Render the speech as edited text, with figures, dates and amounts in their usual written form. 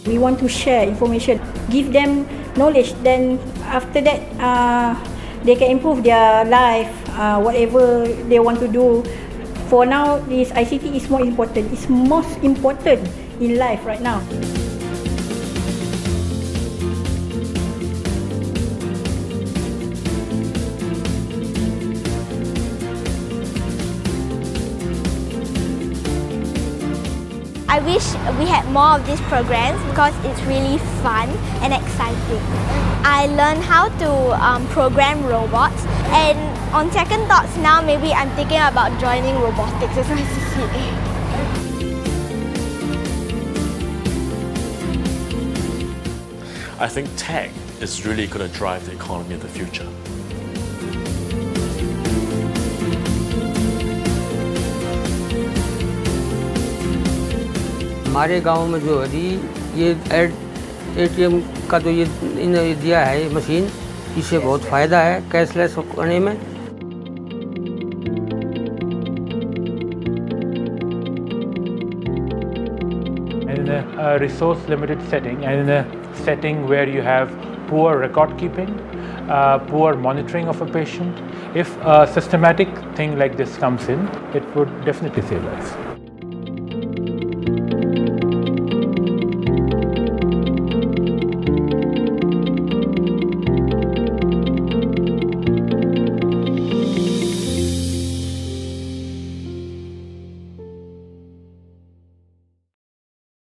We want to share information, give them knowledge, then after that they can improve their life, whatever they want to do. For now, this ICT is more important. It's most important in life right now. I wish we had more of these programs because it's really fun and exciting. I learned how to program robots, and on second thoughts now, maybe I'm thinking about joining robotics as my CCA. I think tech is really going to drive the economy of the future. हमारे गांव में जो है ये ATM का जो ये इन्होंने दिया है मशीन, इससे बहुत फ़ायदा है कैशलेस करने में। In a resource limited setting and in a setting where you have poor record keeping, poor monitoring of a patient, if a systematic thing like this comes in, it would definitely save lives.